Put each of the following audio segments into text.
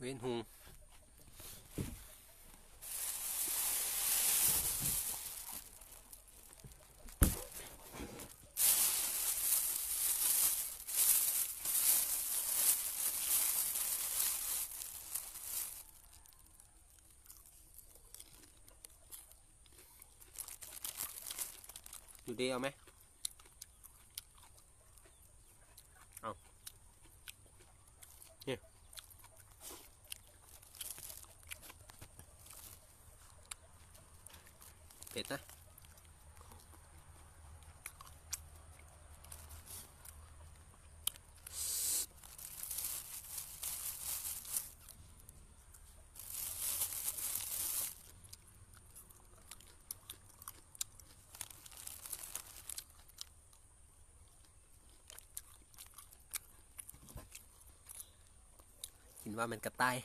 เว้นหุงอยู่ดีเอาไหมเอาเนี่ยเผ็ดนะกินว่ามันกระต่าย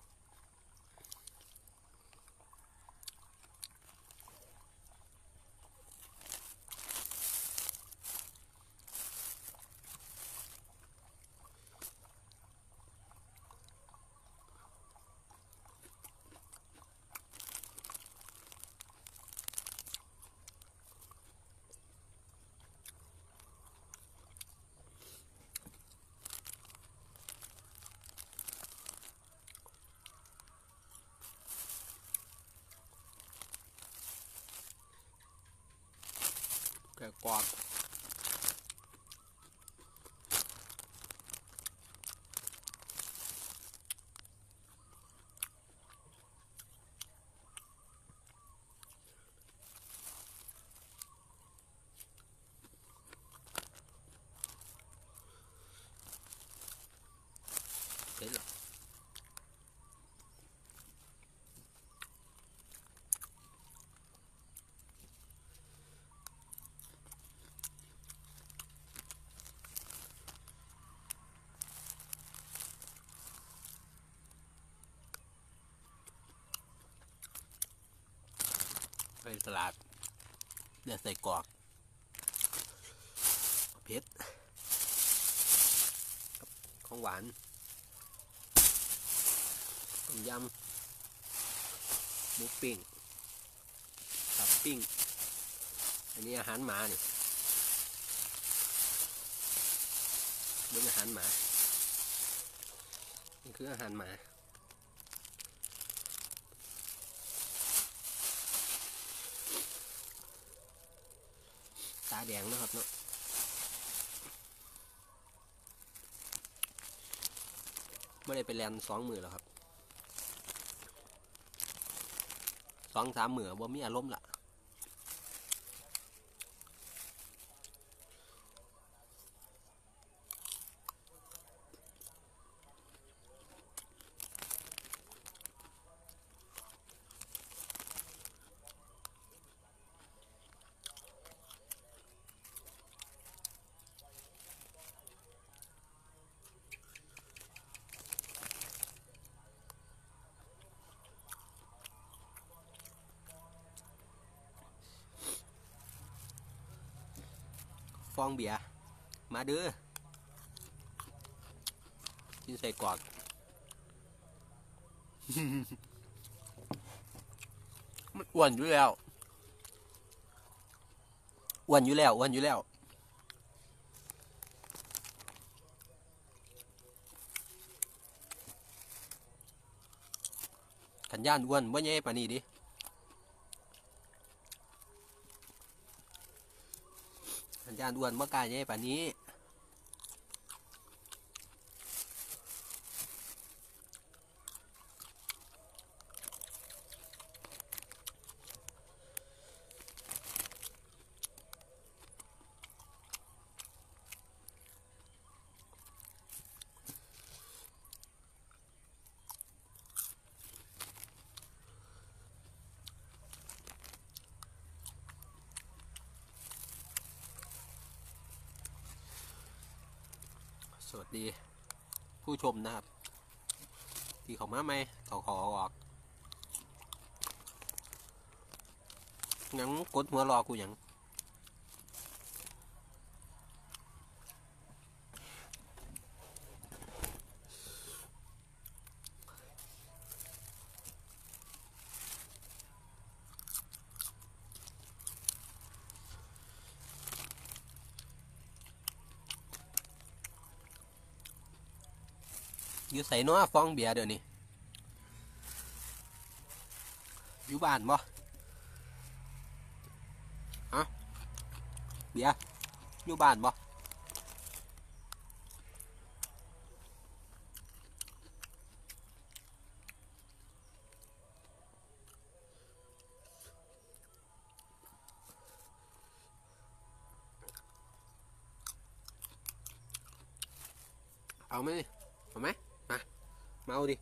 แกกรอบเผ็ดหรอไปสลัดเนื้อใส่กรอกเผ็ดของหวานต้มยำหมูปิ้งตับปิ้งอันนี้อาหารหมาเนี่ยเป็นอาหารหมานี่คืออาหารหมาตาแดงนะครับเนาะไม่ได้ไปแลน2 มื้อแล้วครับ2-3 มื้อบ่มีอารมณ์ละฟองเบียร์มาเด้อกินใส่กรอกมันอ้วนอยู่แล้วอ้วนอยู่แล้วอ้วนอยู่แล้วขันย่านอ้วนว่าแย่ปานนี้ดิขันย่านอ้วนว่ากล้าแย่ปานนี้สวัสดีผู้ชมนะครับที่เขามาไหมเขาขอออกยังกดหัวรอกูยังอยู่ใส่นัวฟองเบียร์เดี๋ยวนี้อยู่บ้านบ่ฮะเบียร์อยู่บ้านบ่เอาไหมเอาไหมมาเอาดิ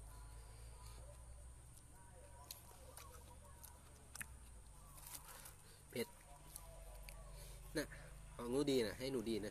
เผ็ดน่ะของหนูดีนะให้หนูดีนะ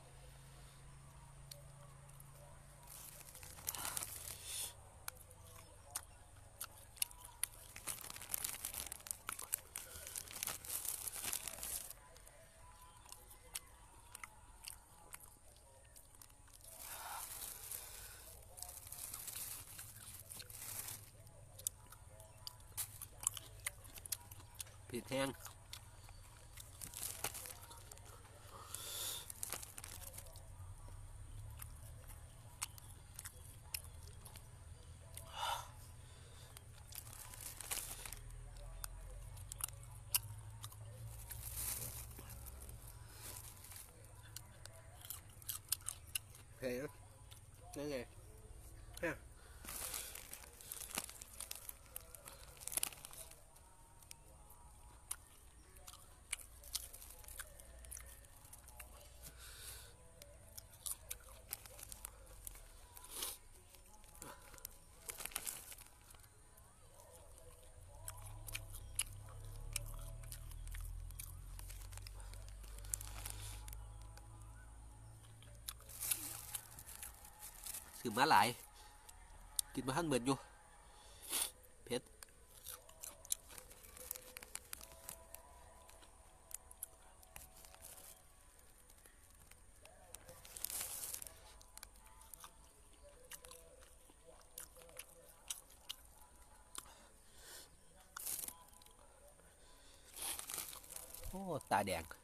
เผ็ดแห้งเผ็ดนั่นไงซื้อมาหลายกินมาทันเบิดอยู่เผ็ดโอ้ตาแดง